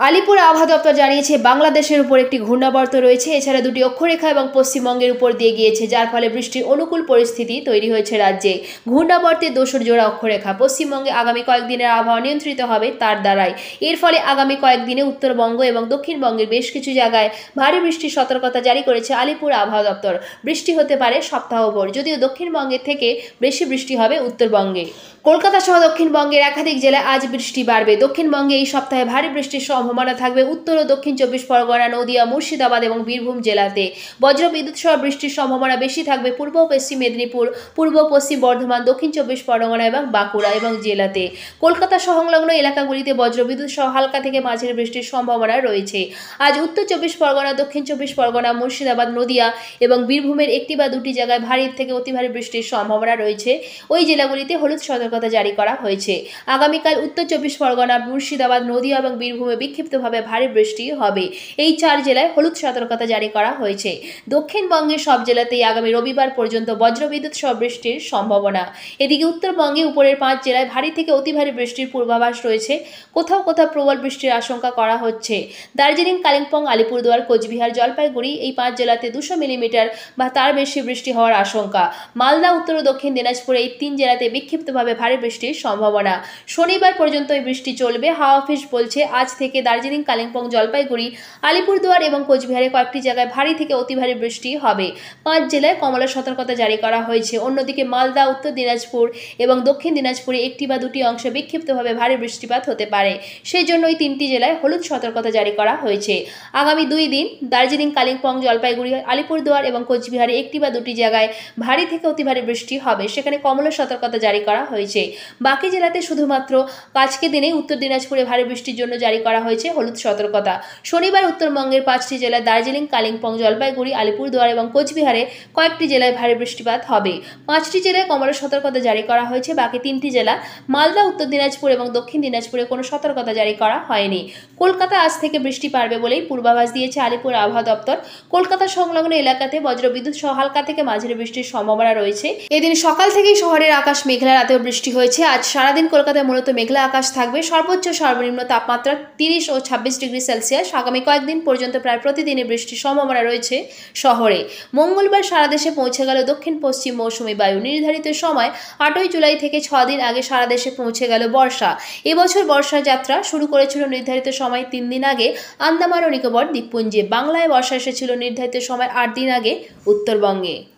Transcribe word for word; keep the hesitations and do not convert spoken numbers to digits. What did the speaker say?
আলিপুর আবহাওয়া দপ্তর জানিয়েছে বাংলাদেশের উপর একটি ঘূর্ণাবর্ত রয়েছে। এছাড়া দুটি অক্ষরেখা এবং পশ্চিমবঙ্গের উপর দিয়ে গিয়েছে, যার ফলে বৃষ্টির অনুকূল পরিস্থিতি তৈরি হয়েছে রাজ্যে। ঘূর্ণাবর্তের দোসর জোড়া অক্ষরেখা পশ্চিমবঙ্গে আগামী কয়েকদিনের আবহাওয়া নিয়ন্ত্রিত হবে তার দ্বারাই। এর ফলে আগামী কয়েকদিনে উত্তরবঙ্গ এবং দক্ষিণবঙ্গের বেশ কিছু জায়গায় ভারী বৃষ্টির সতর্কতা জারি করেছে আলিপুর আবহাওয়া দপ্তর। বৃষ্টি হতে পারে সপ্তাহভর, যদিও দক্ষিণবঙ্গের থেকে বেশি বৃষ্টি হবে উত্তরবঙ্গে। কলকাতা সহ দক্ষিণবঙ্গের একাধিক জেলায় আজ বৃষ্টি বাড়বে। দক্ষিণবঙ্গে এই সপ্তাহে ভারী বৃষ্টির সম্ভাবনা থাকবে উত্তর ও দক্ষিণ চব্বিশ পরগনা, নদিয়া, মুর্শিদাবাদ এবং বীরভূম জেলাতে। বজ্রবিদ্যুৎ সহ বৃষ্টির সম্ভাবনা বেশি থাকবে পূর্ব পশ্চিম মেদিনীপুর, পূর্ব পশ্চিম বর্ধমান, দক্ষিণ চব্বিশ পরগনা এবং বাঁকুড়া এবং জেলাতে। কলকাতা সংলগ্ন এলাকাগুলিতে বজ্রবিদ্যুৎ সহ হালকা থেকে মাঝারি বৃষ্টির সম্ভাবনা রয়েছে। আজ উত্তর চব্বিশ পরগনা, দক্ষিণ চব্বিশ পরগনা, মুর্শিদাবাদ, নদিয়া এবং বীরভূমের একটি বা দুটি জায়গায় ভারী থেকে অতি ভারী বৃষ্টির সম্ভাবনা রয়েছে। ওই জেলাগুলিতে হলুদ সতর্কতা জারি করা হয়েছে। আগামীকাল উত্তর চব্বিশ পরগনা, মুর্শিদাবাদ, নদিয়া এবং বীরভূমে বিক্ষিপ্তভাবে ভারী বৃষ্টি হবে। এই চার জেলায় হলুদ সতর্কতা জারি করা হয়েছে। দক্ষিণবঙ্গের সব জেলাতেই আগামী রবিবার পর্যন্ত বজ্রবিদ্যুৎ সহ বৃষ্টির সম্ভাবনা। এদিকে উত্তরবঙ্গে উপরের পাঁচ জেলায় ভারী থেকে অতি ভারী বৃষ্টির পূর্বাভাস রয়েছে। কোথাও কোথাও প্রবল বৃষ্টির আশঙ্কা করা হচ্ছে। দার্জিলিং, কালিম্পং, আলিপুরদুয়ার, কোচবিহার, জলপাইগুড়ি এই পাঁচ জেলাতে দুশো মিলিমিটার বা তার বেশি বৃষ্টি হওয়ার আশঙ্কা। মালদা, উত্তর ও দক্ষিণ দিনাজপুরে এই তিন জেলাতে বিক্ষিপ্তভাবে ভারী বৃষ্টির সম্ভাবনা। শনিবার পর্যন্ত এই বৃষ্টি চলবে। হাওয়া অফিস বলছে আজ থেকে দার্জিলিং, কালিম্পং, জলপাইগুড়ি, আলিপুরদুয়ার এবং কোচবিহারে কয়েকটি জায়গায় ভারী থেকে অতি ভারী বৃষ্টি হবে। পাঁচ জেলায় কমলা সতর্কতা জারি করা হয়েছে। অন্যদিকে মালদা, উত্তর দিনাজপুর এবং দক্ষিণ দিনাজপুরে একটি বা দুটি অংশে বিক্ষিপ্তভাবে ভারী বৃষ্টিপাত হতে পারে। সেই জন্য এই তিনটি জেলায় হলুদ সতর্কতা জারি করা হয়েছে। আগামী দুই দিন দার্জিলিং, কালিম্পং, জলপাইগুড়ি, আলিপুরদুয়ার এবং কোচবিহারে একটি বা দুটি জায়গায় ভারী থেকে অতি ভারী বৃষ্টি হবে। সেখানে কমলা সতর্কতা জারি করা হয়েছে। বাকি জেলাতে শুধুমাত্র আজকে দিনে উত্তর দিনাজপুরে ভারী বৃষ্টির জন্য জারি করা হয়েছে হলুদ সতর্কতা। শনিবার উত্তরবঙ্গের পাঁচটি জেলায় দার্জিলিং, কালিম্পং, জলপাইগুড়ি, আলিপুরদুয়ার এবং কোচবিহারে কয়েকটি জেলায় ভারী বৃষ্টিপাত হবে। পাঁচটি জেলায় কমলা সতর্কতা জারি করা হয়েছে। বাকি তিনটি জেলা মালদা, উত্তর দিনাজপুর এবং দক্ষিণ দিনাজপুরে কোনো সতর্কতা জারি করা হয়নি। কলকাতা আজ থেকে বৃষ্টি পারবে বলেই পূর্বাভাস দিয়েছে আলিপুর আবহাওয়া দপ্তর। কলকাতা সংলগ্ন এলাকাতে বজ্রবিদ্যুৎ সহ হালকা থেকে মাঝারি বৃষ্টির সম্ভাবনা রয়েছে। এদিন সকাল থেকেই শহরের আকাশ মেঘলা, রাতেও বৃষ্টি হয়েছে। আজ সারাদিন কলকাতায় মূলত মেঘলা আকাশ থাকবে। সর্বোচ্চ সর্বনিম্ন তাপমাত্রা তিরিশ ও ছাব্বিশ ডিগ্রি সেলসিয়াস। আগামী কয়েকদিন পর্যন্ত প্রায় প্রতিদিনই বৃষ্টির সম্ভাবনা রয়েছে শহরে। মঙ্গলবার সারা দেশে পৌঁছে গেল দক্ষিণ পশ্চিম মৌসুমী বায়ু। নির্ধারিত সময় আটই জুলাই থেকে ছ দিন আগে সারা দেশে পৌঁছে গেল বর্ষা। এবছর বর্ষার যাত্রা শুরু করেছিল নির্ধারিত সময় তিন দিন আগে আন্দামান ও নিকোবর দ্বীপপুঞ্জে। বাংলায় বর্ষা এসেছিল নির্ধারিত সময় আট দিন আগে উত্তরবঙ্গে।